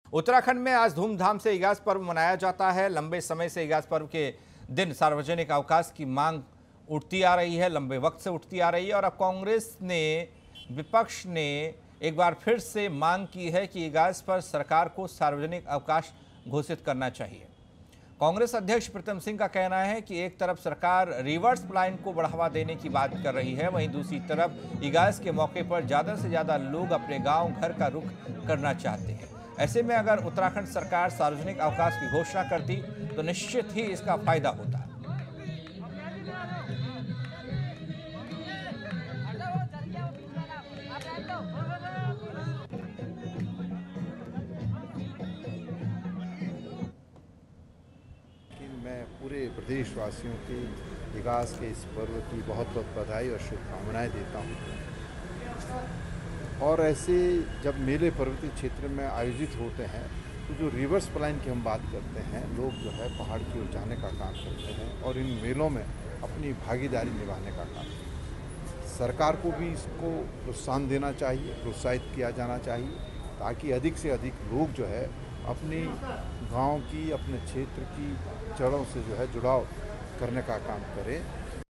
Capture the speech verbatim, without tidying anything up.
उत्तराखंड में आज धूमधाम से इगास पर्व मनाया जाता है। लंबे समय से इगास पर्व के दिन सार्वजनिक अवकाश की मांग उठती आ रही है, लंबे वक्त से उठती आ रही है और अब कांग्रेस ने, विपक्ष ने एक बार फिर से मांग की है कि इगास पर सरकार को सार्वजनिक अवकाश घोषित करना चाहिए। कांग्रेस अध्यक्ष प्रीतम सिंह का कहना है कि एक तरफ सरकार रिवर्स प्लान को बढ़ावा देने की बात कर रही है, वहीं दूसरी तरफ इगास के मौके पर ज़्यादा से ज़्यादा लोग अपने गांव घर का रुख करना चाहते हैं। ऐसे में अगर उत्तराखंड सरकार सार्वजनिक अवकाश की घोषणा करती तो निश्चित ही इसका फायदा होता। मैं पूरे प्रदेशवासियों के इगास के इस पर्व की बहुत बहुत बधाई और शुभकामनाएं देता हूं। और ऐसे जब मेले पर्वतीय क्षेत्र में आयोजित होते हैं तो जो रिवर्स प्लान की हम बात करते हैं, लोग जो है पहाड़ की ओर जाने का काम करते हैं और इन मेलों में अपनी भागीदारी निभाने का काम करते हैं। सरकार को भी इसको प्रोत्साहन देना चाहिए, प्रोत्साहित किया जाना चाहिए ताकि अधिक से अधिक लोग जो है अपनी गांव की, अपने क्षेत्र की जड़ों से जो है जुड़ाव करने का काम करें।